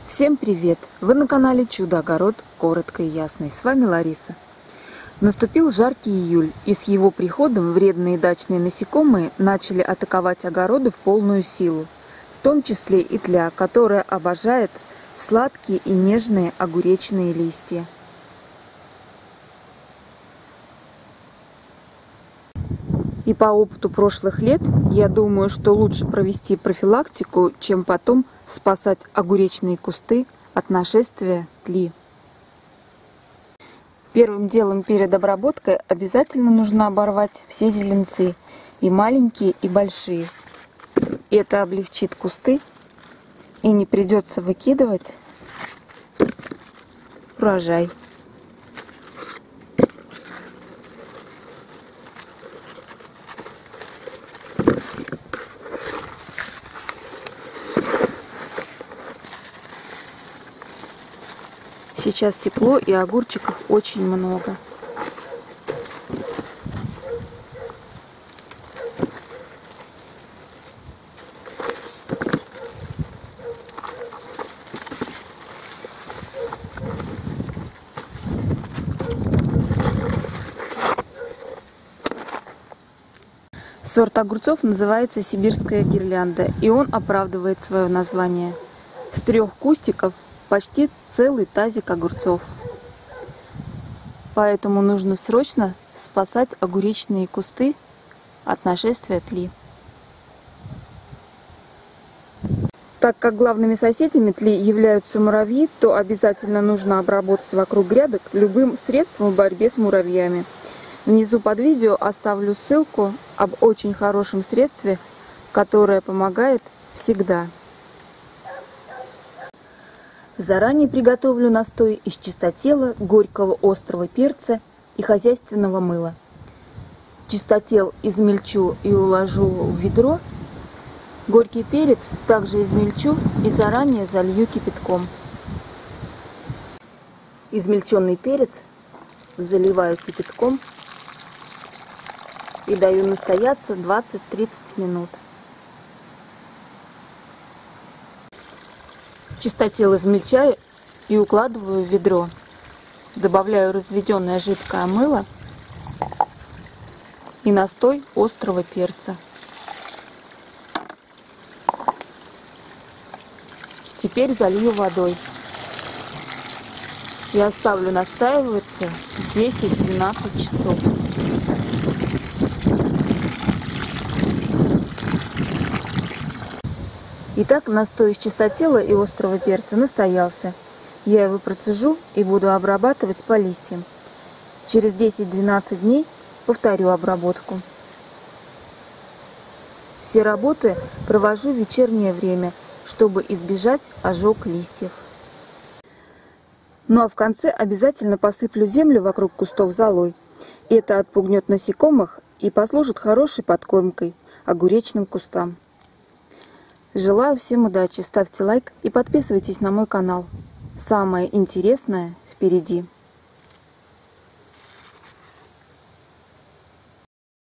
Всем привет! Вы на канале Чудо-огород коротко и ясно. И с вами Лариса. Наступил жаркий июль, и с его приходом вредные дачные насекомые начали атаковать огороды в полную силу, в том числе и тля, которая обожает сладкие и нежные огуречные листья. И по опыту прошлых лет, я думаю, что лучше провести профилактику, чем потом спасать огуречные кусты от нашествия тли. Первым делом перед обработкой обязательно нужно оборвать все зеленцы, и маленькие, и большие. Это облегчит кусты, и не придется выкидывать урожай. Сейчас тепло, и огурчиков очень много. Сорт огурцов называется сибирская гирлянда, и он оправдывает свое название. С 3 кустиков почти целый тазик огурцов. Поэтому нужно срочно спасать огуречные кусты от нашествия тли. Так как главными соседями тли являются муравьи, то обязательно нужно обработать вокруг грядок любым средством в борьбе с муравьями. Внизу под видео оставлю ссылку об очень хорошем средстве, которое помогает всегда. Заранее приготовлю настой из чистотела, горького острого перца и хозяйственного мыла. Чистотел измельчу и уложу в ведро. Горький перец также измельчу и заранее залью кипятком. Измельченный перец заливаю кипятком и даю настояться 20-30 минут. Чистотел измельчаю и укладываю в ведро. Добавляю разведенное жидкое мыло и настой острого перца. Теперь залью водой и оставлю настаиваться 10-12 часов. Итак, настой из чистотела и острого перца настоялся. Я его процежу и буду обрабатывать по листьям. Через 10-12 дней повторю обработку. Все работы провожу в вечернее время, чтобы избежать ожог листьев. Ну а в конце обязательно посыплю землю вокруг кустов золой. Это отпугнет насекомых и послужит хорошей подкормкой огуречным кустам. Желаю всем удачи, ставьте лайк и подписывайтесь на мой канал. Самое интересное впереди.